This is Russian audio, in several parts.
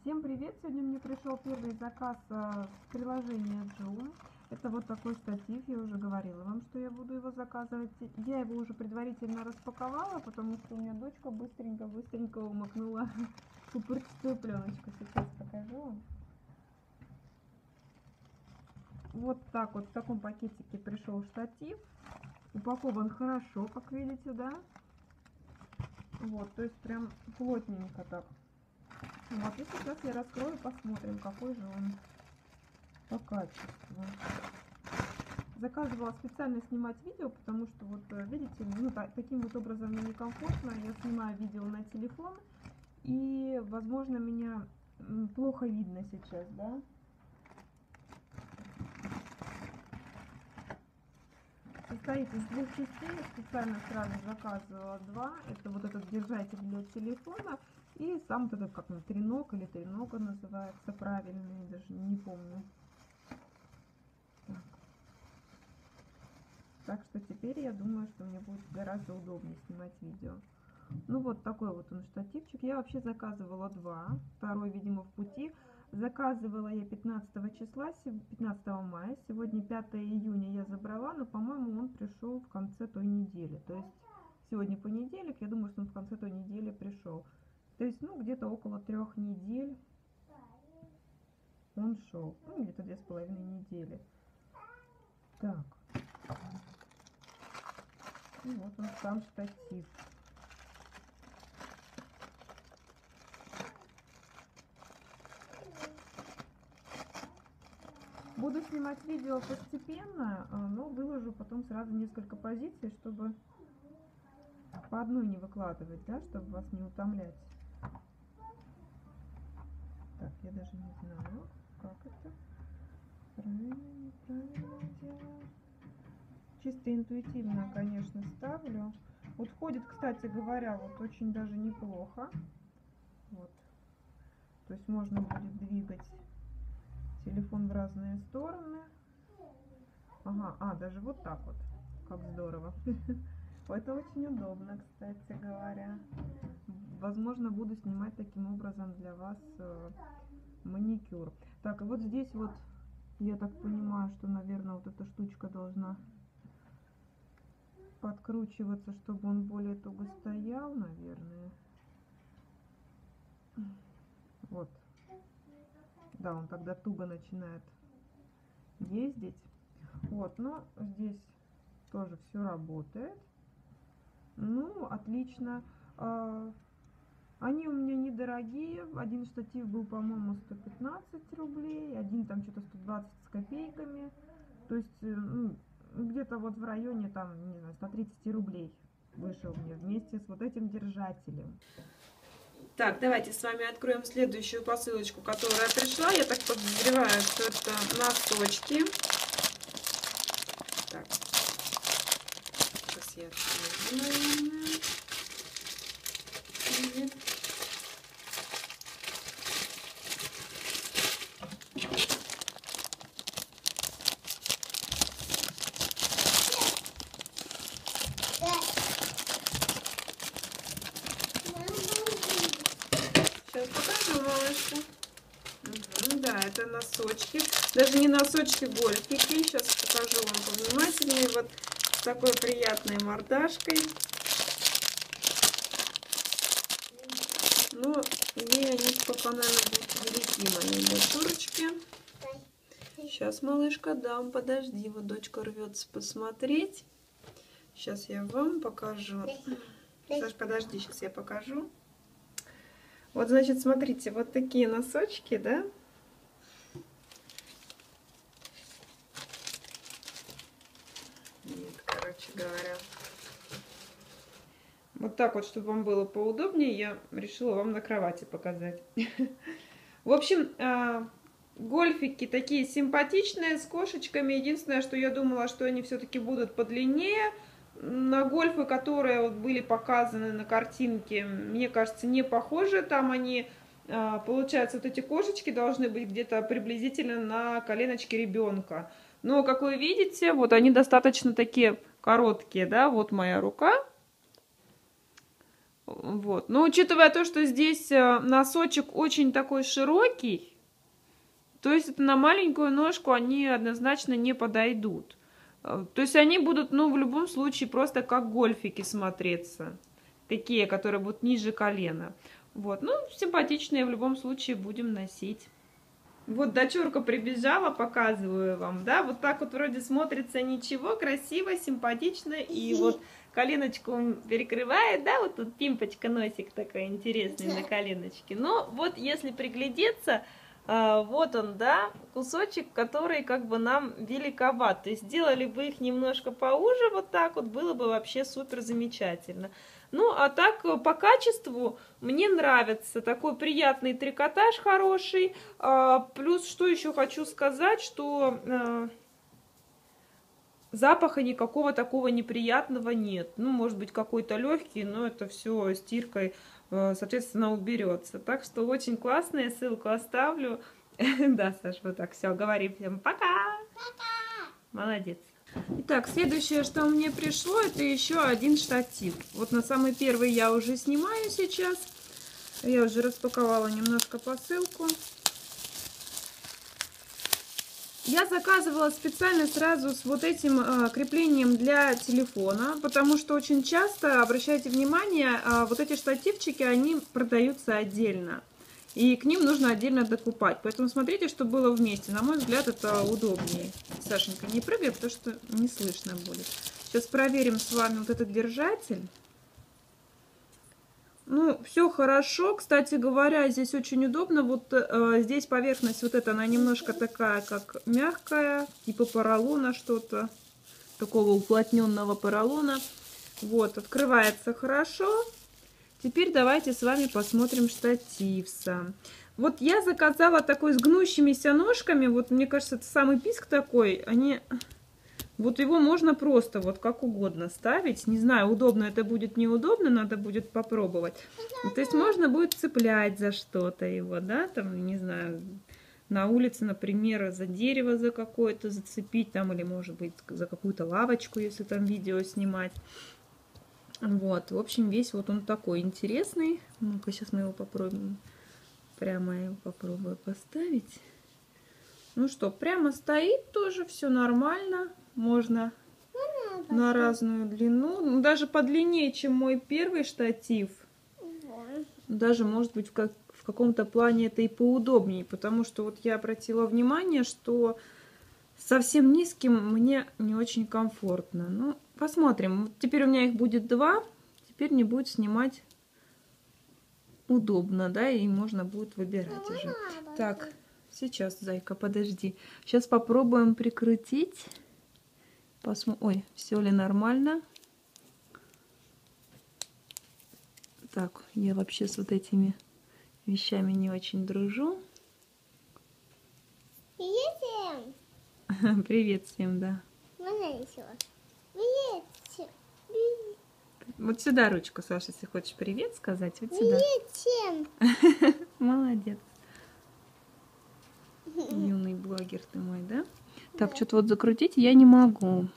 Всем привет! Сегодня мне пришел первый заказ с приложения Zoom. Это вот такой штатив, я уже говорила вам, что я буду его заказывать. Я его уже предварительно распаковала, потому что у меня дочка быстренько умыкнула пупырчатую пленочку. Сейчас покажу вам. Вот так вот в таком пакетике пришел штатив. Упакован хорошо, как видите, да? Вот, то есть прям плотненько так. Вот, и сейчас я раскрою, посмотрим, какой же он по качеству. Заказывала специально снимать видео, потому что, вот, видите, ну, таким вот образом мне некомфортно. Я снимаю видео на телефон, и, возможно, меня плохо видно сейчас, да. Состоит из двух частей. Я специально сразу заказывала два. Это вот этот держатель для телефона и сам вот этот, как он, треног или тренога называется правильно, я даже не помню. Так что теперь я думаю, что мне будет гораздо удобнее снимать видео. Ну вот такой вот он штативчик. Я вообще заказывала два. Второй, видимо, в пути. Заказывала я 15 числа, 15 мая. Сегодня 5 июня я забрала, но, по-моему, он пришел в конце той недели. То есть сегодня понедельник, я думаю, что он в конце той недели пришел. То есть, ну, где-то около 3 недель он шел. Ну, где-то 2,5 недели. Так. И вот он сам штатив. Буду снимать видео постепенно, но выложу потом сразу несколько позиций, чтобы по одной не выкладывать, да, чтобы вас не утомлять. Так, я даже не знаю, как это. Правильно, неправильно делаю. Чисто интуитивно, конечно, ставлю. Вот ходит, кстати говоря, вот очень даже неплохо. Вот. То есть можно будет двигать телефон в разные стороны. Ага, даже вот так вот. Как здорово. Это очень удобно, кстати говоря. Возможно, буду снимать таким образом для вас маникюр. Так, и вот здесь вот, я так понимаю, что, наверное, вот эта штучка должна подкручиваться, чтобы он более туго стоял, наверное. Вот. Да, он тогда туго начинает ездить. Вот, но здесь тоже все работает. Ну, отлично. Они у меня недорогие. Один штатив был, по-моему, 115 рублей. Один там что-то 120 с копейками. То есть, ну, где-то вот в районе, там, не знаю, 130 рублей вышел мне вместе с вот этим держателем. Так, давайте с вами откроем следующую посылочку, которая пришла. Я так подозреваю, что это носочки. Так, сейчас я открою. Сейчас покажу, малышку. Да, это носочки. Даже не носочки, гольфики. Сейчас покажу вам повнимательнее. Вот с такой приятной мордашкой. Но ей они пока, наверное, будут велики, мои дочурочки. Сейчас, малышка, дам, подожди. Вот дочка рвется посмотреть. Сейчас я вам покажу. Саш, подожди, сейчас я покажу. Вот, значит, смотрите, вот такие носочки, да? Нет, короче говоря. Вот так вот, чтобы вам было поудобнее, я решила вам на кровати показать. В общем, гольфики такие симпатичные, с кошечками. Единственное, что я думала, что они все-таки будут подлиннее. На гольфы, которые вот были показаны на картинке, мне кажется, не похожи. Там они, получается, вот эти кошечки должны быть где-то приблизительно на коленочке ребенка. Но, как вы видите, вот они достаточно такие короткие, да, вот моя рука. Вот. Но учитывая то, что здесь носочек очень такой широкий, то есть это на маленькую ножку они однозначно не подойдут. То есть они будут, ну, в любом случае просто как гольфики смотреться. Такие, которые будут ниже колена. Вот, ну, симпатичные в любом случае будем носить. Вот дочурка прибежала, показываю вам, да, вот так вот вроде смотрится ничего, красиво, симпатично, и вот коленочку перекрывает, да, вот тут пимпочка, носик такой интересный на коленочке. Но вот если приглядеться, вот он, да, кусочек, который как бы нам великоват. То есть сделали бы их немножко поуже, вот так вот, было бы вообще супер замечательно. Ну, а так, по качеству мне нравится. Такой приятный трикотаж хороший. Плюс, что еще хочу сказать, что запаха никакого такого неприятного нет. Ну, может быть, какой-то легкий, но это все стиркой, соответственно, уберется. Так что очень классная, ссылку оставлю. Да, Саша, вот так, все, говори всем пока. Молодец. Итак, следующее, что мне пришло, это еще один штатив. Вот на самый первый я уже снимаю сейчас. Я уже распаковала немножко посылку. Я заказывала специально сразу с вот этим креплением для телефона, потому что очень часто, обращайте внимание, вот эти штативчики, они продаются отдельно. И к ним нужно отдельно докупать. Поэтому смотрите, что было вместе. На мой взгляд, это удобнее. Сашенька, не прыгай, потому что не слышно будет. Сейчас проверим с вами вот этот держатель. Ну, все хорошо. Кстати говоря, здесь очень удобно. Вот здесь поверхность вот эта, она немножко такая, как мягкая. Типа поролона что-то. Такого уплотненного поролона. Вот, открывается хорошо. Теперь давайте с вами посмотрим штативса. Вот я заказала такой с гнущимися ножками. Вот мне кажется, это самый писк такой. Вот его можно просто вот как угодно ставить. Не знаю, удобно это будет, неудобно, надо будет попробовать. То есть можно будет цеплять за что-то его, да, там, не знаю, на улице, например, за дерево за какое-то зацепить, там, или, может быть, за какую-то лавочку, если там видео снимать. Вот, в общем, весь вот он такой интересный. Ну-ка, сейчас мы его попробуем. Прямо я его попробую поставить. Ну что, прямо стоит тоже, все нормально. Можно на разную длину. Ну, даже подлиннее, чем мой первый штатив. Даже, может быть, в каком-то плане это и поудобнее. Потому что вот я обратила внимание, что совсем низким мне не очень комфортно. Ну, посмотрим. Вот теперь у меня их будет два. Теперь не будет снимать удобно, да, и можно будет выбирать уже. Так, сейчас, зайка, подожди. Сейчас попробуем прикрутить. Ой, все ли нормально? Так, я вообще с вот этими вещами не очень дружу. Привет всем, да. Привет. Вот сюда ручку, Саша, если хочешь привет сказать. Вот сюда. Привет. Молодец. Юный блогер ты мой, да? Так, что-то вот закрутить я не могу.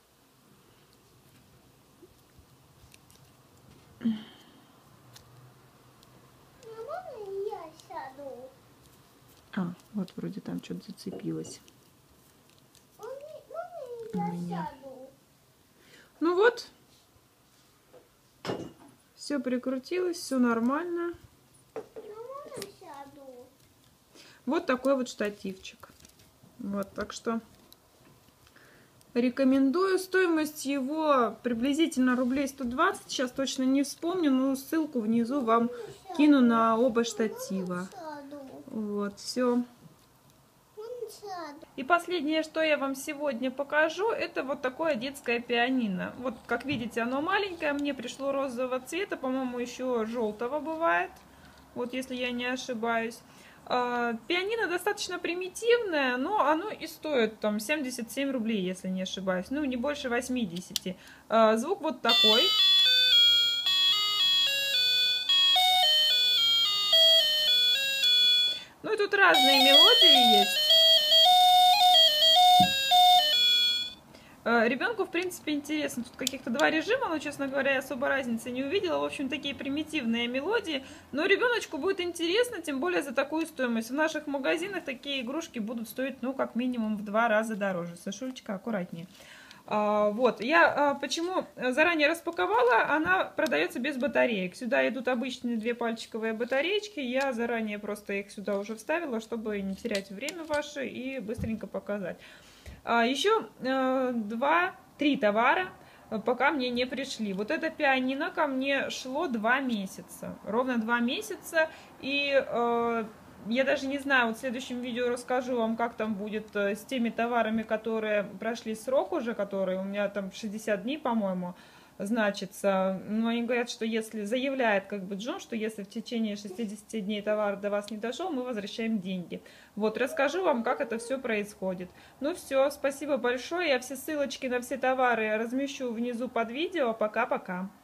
Вот вроде там что-то зацепилось. Ну вот. Все прикрутилось, все нормально. Вот такой вот штативчик. Вот, так что рекомендую. Стоимость его приблизительно рублей 120. Сейчас точно не вспомню, но ссылку внизу вам кину на оба штатива. Вот, все. И последнее, что я вам сегодня покажу, это вот такое детское пианино. Вот, как видите, оно маленькое, мне пришло розового цвета, по-моему, еще желтого бывает, вот если я не ошибаюсь. Пианино достаточно примитивное, но оно и стоит там 77 рублей, если не ошибаюсь, ну не больше 80. Звук вот такой. Ну и тут разные мелодии есть. Ребенку, в принципе, интересно. Тут каких-то два режима, но, честно говоря, я особо разницы не увидела. В общем, такие примитивные мелодии. Но ребеночку будет интересно, тем более за такую стоимость. В наших магазинах такие игрушки будут стоить, ну, как минимум в 2 раза дороже. Сашулечка, аккуратнее. Вот, я почему заранее распаковала, она продается без батареек. Сюда идут обычные 2 пальчиковые батареечки, я заранее просто их сюда уже вставила, чтобы не терять время ваше и быстренько показать. Еще 2-3 товара пока мне не пришли. Вот это пианино ко мне шло 2 месяца, ровно 2 месяца, и я даже не знаю, вот в следующем видео расскажу вам, как там будет с теми товарами, которые прошли срок уже, которые у меня там 60 дней, по-моему, значится. Но они говорят, что если заявляет как бы Джон, что если в течение 60 дней товар до вас не дошел, мы возвращаем деньги. Вот, расскажу вам, как это все происходит. Ну все, спасибо большое. Я все ссылочки на все товары размещу внизу под видео. Пока-пока.